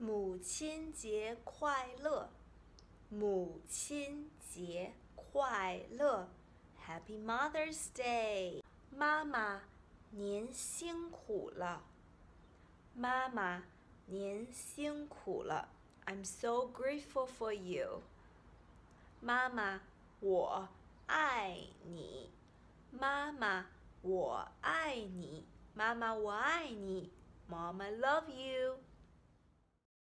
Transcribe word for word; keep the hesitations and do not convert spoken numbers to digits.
母亲节快乐！母亲节快乐 ！Happy Mother's Day！ 妈妈，您辛苦了。妈妈，您辛苦了。I'm so grateful for you。妈妈，我爱你。妈妈，我爱你。妈妈，我爱你。Mom, I love you.